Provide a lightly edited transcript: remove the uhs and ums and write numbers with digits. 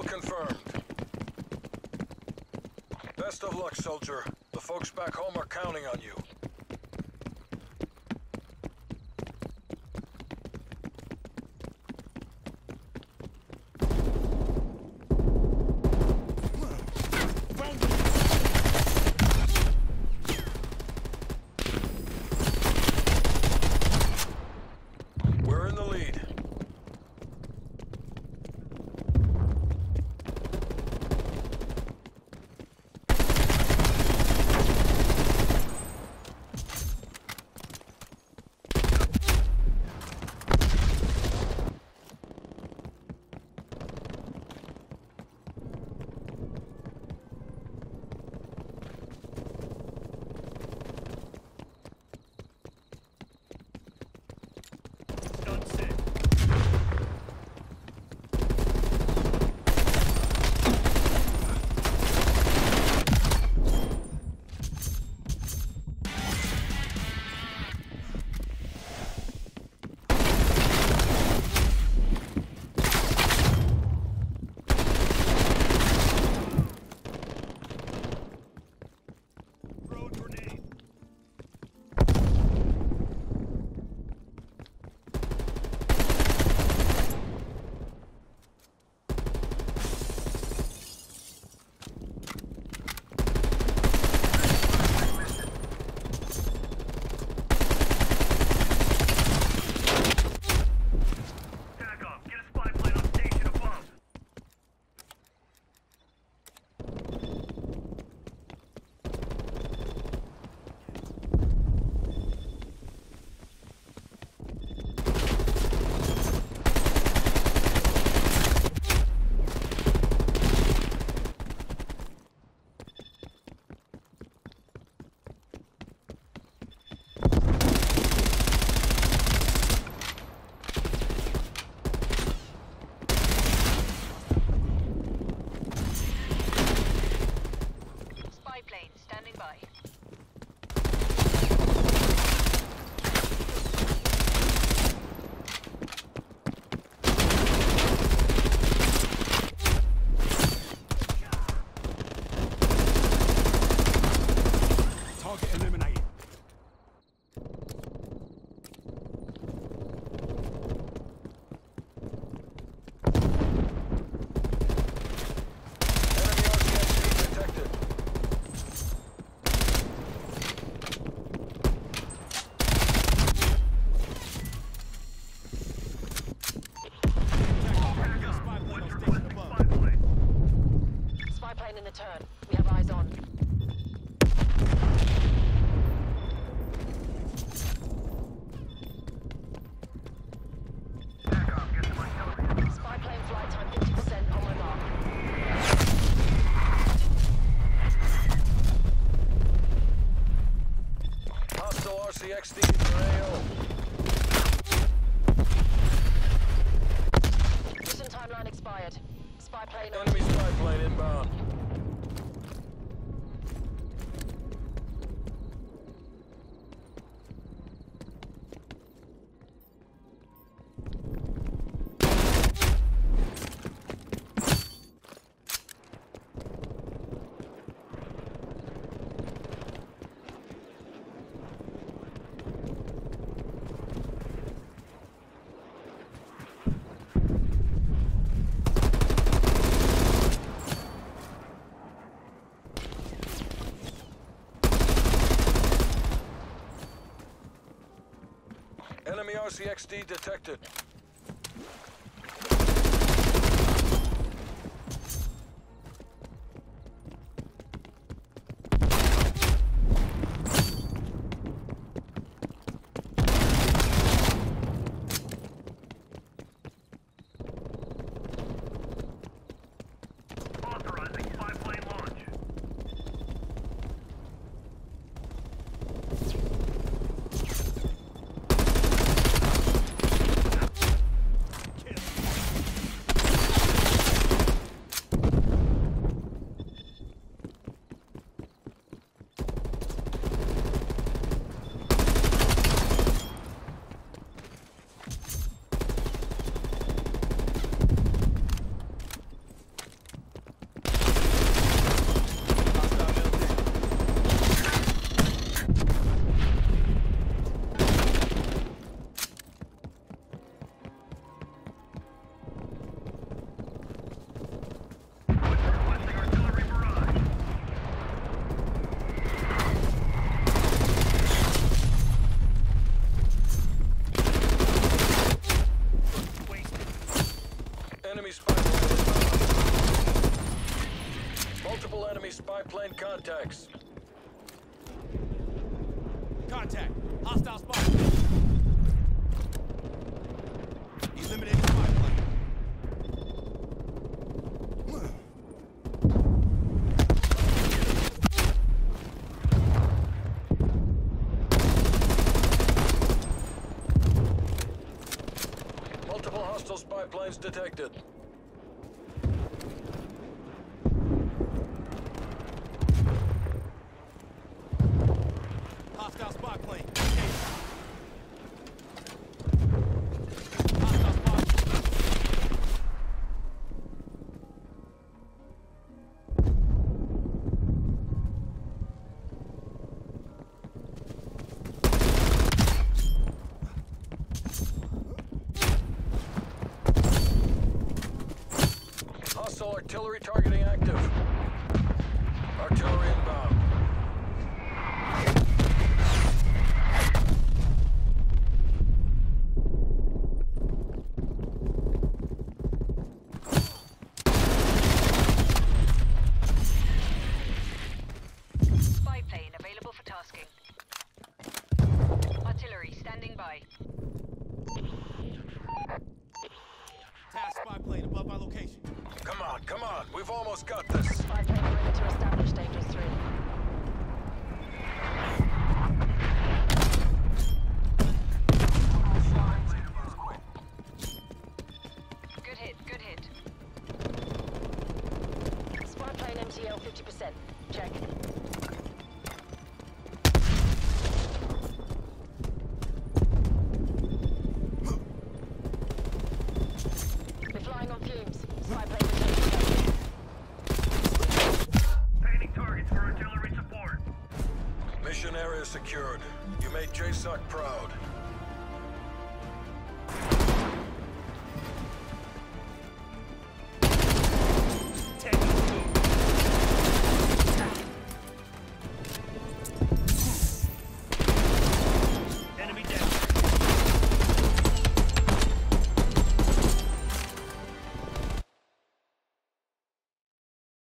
confirmed. Best of luck, soldier. The folks back home are counting on you. We're in the lead. RCXD for AO. Mission timeline expired. Spy plane on. Enemy spy plane inbound. Enemy RCXD detected. Authorizing spy-plane launch. Multiple enemy spy plane contacts. Contact. Hostile spy plane. Eliminated spy plane. Multiple hostile spy planes detected. Hostile spy plane. Engaged. Hostile spy plane. Hostile artillery targeting active. Artillery inbound. Spy plane available for tasking. Artillery standing by. Task spy plane above my location. Come on, come on. We've almost got this. Spy plane ready to establish Dangerous 3. Good hit, good hit. Spy plane MTL 50%. Check. We're flying on fumes. Spy plane detected. Painting targets for artillery support. Mission area secured. You made JSOC proud.